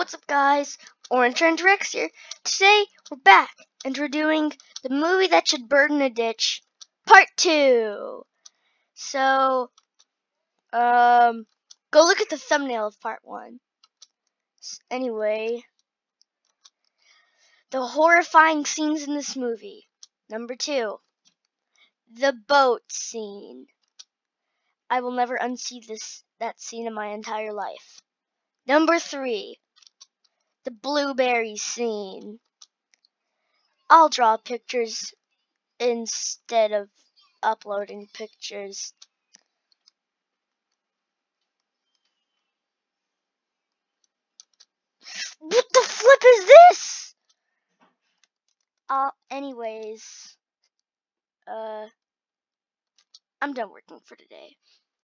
What's up, guys? Orange and Rex here. Today we're back and we're doing the movie that should burn a ditch, part 2. So, go look at the thumbnail of part 1. Anyway, the horrifying scenes in this movie. Number 2, the boat scene. I will never unsee that scene in my entire life. Number 3, the blueberry scene. I'll draw pictures instead of uploading pictures. What the flip is this? Anyways, I'm done working for today.